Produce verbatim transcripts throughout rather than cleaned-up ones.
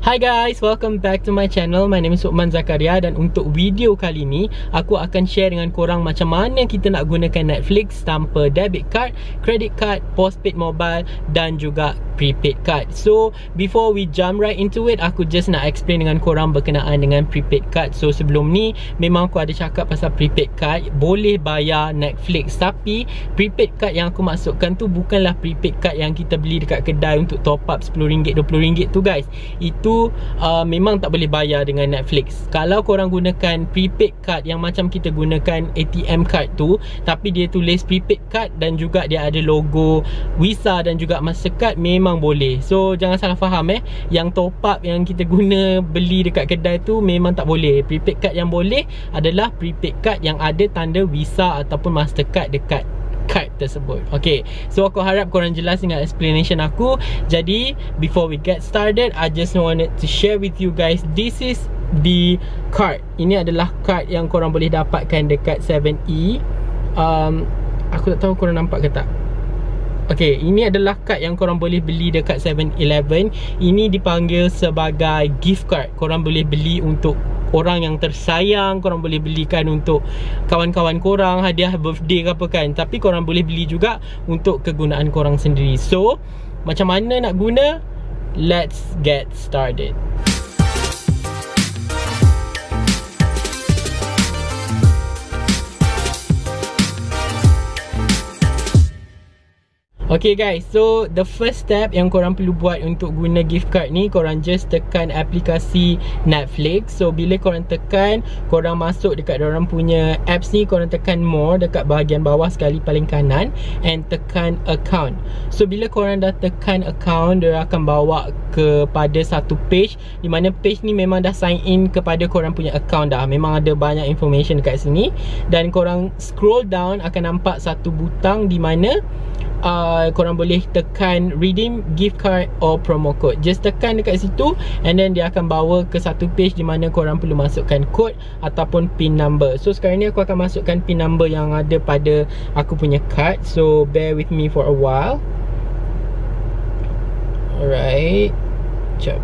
Hi guys, welcome back to my channel. My name is Uthman Zakaria dan untuk video kali ni aku akan share dengan korang macam mana kita nak gunakan Netflix tanpa debit card, credit card, postpaid mobile dan juga prepaid card. So before we jump right into it, aku just nak explain dengan korang berkenaan dengan prepaid card. So sebelum ni memang aku ada cakap pasal prepaid card boleh bayar Netflix, tapi prepaid card yang aku maksudkan tu bukanlah prepaid card yang kita beli dekat kedai untuk top up sepuluh ringgit, dua puluh ringgit tu guys. Itu Uh, memang tak boleh bayar dengan Netflix. Kalau korang gunakan prepaid card yang macam kita gunakan A T M card tu, tapi dia tulis prepaid card dan juga dia ada logo Visa dan juga Mastercard, memang boleh. So jangan salah faham eh, yang top up yang kita guna beli dekat kedai tu memang tak boleh. Prepaid card yang boleh adalah prepaid card yang ada tanda Visa ataupun Mastercard dekat card tersebut. Okay, so aku harap korang jelas dengan explanation aku. Jadi before we get started, I just wanted to share with you guys, this is the card. Ini adalah card yang korang boleh dapatkan dekat seven E. um, Aku tak tahu korang nampak ke tak. Okay, ini adalah kad yang korang boleh beli dekat seven eleven. Ini dipanggil sebagai gift card. Korang boleh beli untuk orang yang tersayang, korang boleh belikan untuk kawan-kawan korang, hadiah birthday ke apa kan. Tapi korang boleh beli juga untuk kegunaan korang sendiri. So, macam mana nak guna? Let's get started. Okay guys, so the first step yang korang perlu buat untuk guna gift card ni, korang just tekan aplikasi Netflix. So bila korang tekan, korang masuk dekat dorang punya apps ni, korang tekan more dekat bahagian bawah sekali paling kanan and tekan account. So bila korang dah tekan account, dia akan bawa kepada satu page di mana page ni memang dah sign in kepada korang punya account dah. Memang ada banyak information dekat sini dan korang scroll down akan nampak satu butang di mana Uh, korang boleh tekan redeem gift card or promo code. Just tekan dekat situ and then dia akan bawa ke satu page di mana korang perlu masukkan code ataupun pin number. So sekarang ni aku akan masukkan pin number yang ada pada aku punya card. So bear with me for a while. Alright, jap.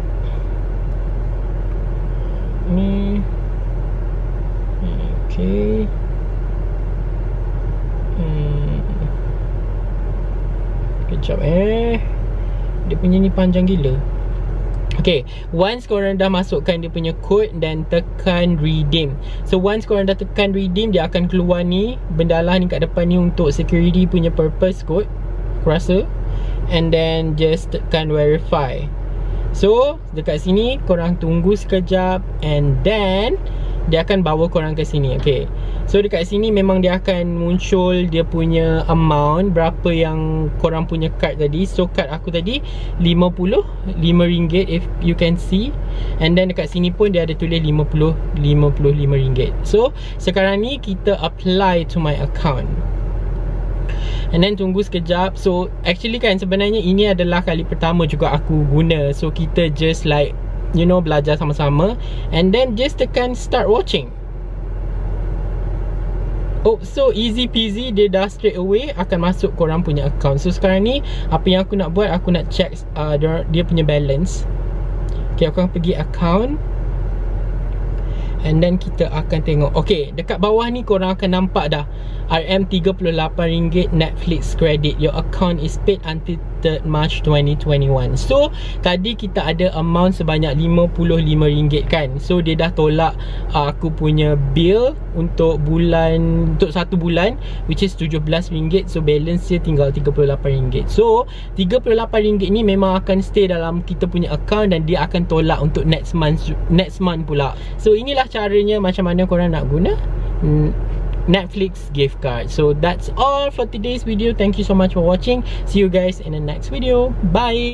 Ni okay. Hmm Kejap eh, dia punya ni panjang gila. Okay, once korang dah masukkan dia punya code dan tekan redeem. So once korang dah tekan redeem, dia akan keluar ni benda lah ni kat depan ni untuk security punya purpose kot, aku rasa. And then just tekan verify. So dekat sini korang tunggu sekejap and then dia akan bawa korang ke sini. Okay, so dekat sini memang dia akan muncul dia punya amount, berapa yang korang punya card tadi. So card aku tadi lima puluh lima ringgit, if you can see. And then dekat sini pun dia ada tulis lima puluh lima puluh lima ringgit. So sekarang ni kita apply to my account and then tunggu sekejap. So actually kan sebenarnya ini adalah kali pertama juga aku guna. So kita just like, you know, belajar sama-sama and then just tekan start watching. Oh, so easy peasy, dia dah straight away akan masuk korang punya account. So sekarang ni apa yang aku nak buat, aku nak check uh, dia, dia punya balance. Okay, aku akan pergi account and then kita akan tengok. Okay, dekat bawah ni korang akan nampak dah R M tiga puluh lapan ringgit Netflix credit. Your account is paid until third March twenty twenty-one. So tadi kita ada amount sebanyak lima puluh lima ringgit kan. So dia dah tolak uh, aku punya bill untuk bulan, untuk satu bulan, which is tujuh belas ringgit. So balance dia tinggal tiga puluh lapan ringgit. So tiga puluh lapan ringgit ni memang akan stay dalam kita punya account dan dia akan tolak untuk next month, next month pula. So inilah caranya macam mana korang nak guna Netflix gift card. So that's all for today's video. Thank you so much for watching. See you guys in the next video. Bye.